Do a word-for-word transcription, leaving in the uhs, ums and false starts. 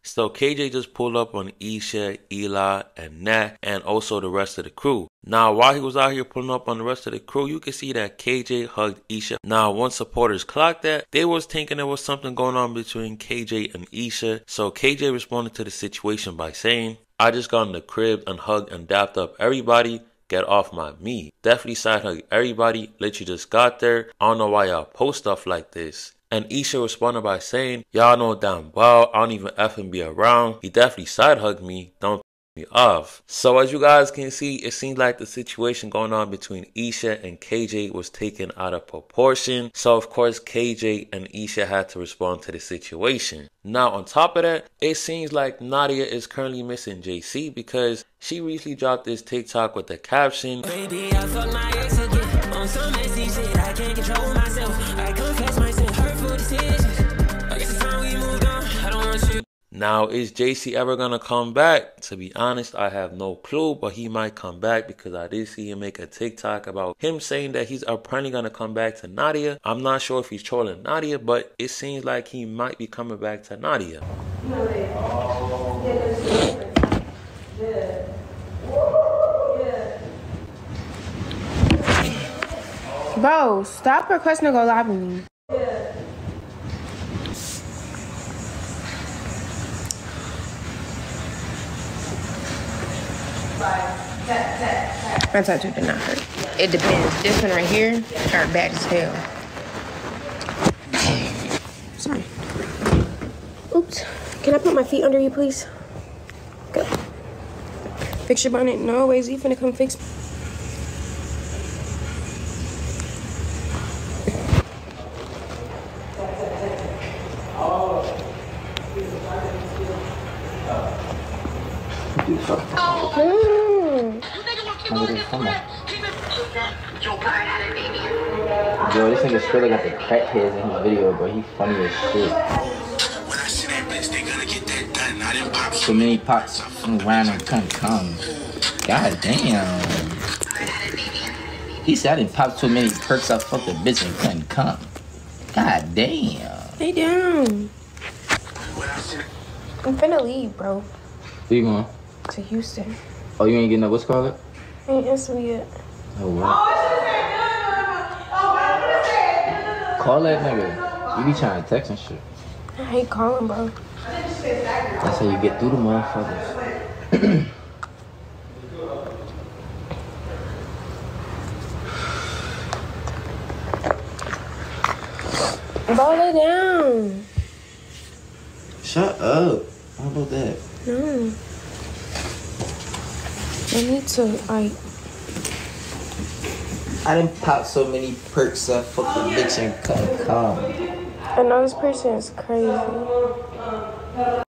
So K J just pulled up on Isha, Eli, and Nat, and also the rest of the crew. Now, while he was out here pulling up on the rest of the crew, you can see that K J hugged Isha. Now, once supporters clocked that, they was thinking there was something going on between K J and Isha. So K J responded to the situation by saying, "I just got in the crib and hugged and dapped up everybody. Get off my meat. Definitely side hug everybody. Literally just got there. I don't know why y'all post stuff like this." And Isha responded by saying, "Y'all know damn well I don't even effing be around. He definitely side hugged me. Don't me off." So as you guys can see, it seems like the situation going on between Isha and K J was taken out of proportion. So of course K J and Isha had to respond to the situation. Now on top of that, it seems like Nadia is currently missing J C because she recently dropped this TikTok with the caption, "Baby, I fuck my ex again on some messy shit. I can't control myself. I confess myself hurtful decisions. I guess it's time we moved on. I don't want you." Now, is J C ever gonna come back? To be honest, I have no clue, but he might come back because I did see him make a TikTok about him saying that he's apparently gonna come back to Nadia. I'm not sure if he's trolling Nadia, but it seems like he might be coming back to Nadia. Bro, stop requesting to go live with me. My tattoo did not hurt. It depends. This one right here hurt bad as hell. Sorry. Oops. Can I put my feet under you, please? Good. Fix your bonnet. No, wait, is he finna come fix me? Yo, this nigga still got the crackheads in his video, bro. He funny as shit. When I see that bitch, they gonna get that done. I didn't pop so many pops around and couldn't come. God damn. He said I didn't pop too many perks. I fucked a bitch and couldn't come. God damn. Lay down. I'm finna leave, bro. Where you going? To Houston. Oh, you ain't getting up? What's called it? I ain't answered me yet. Oh, what? Call that nigga. You be trying to text and shit. I hate calling, bro. That's how you get through the motherfuckers. Bro, lay down. Shut up. How about that? No. I need to, like... I didn't pop so many perks. I fucked a bitch and couldn't come. I know this person is crazy.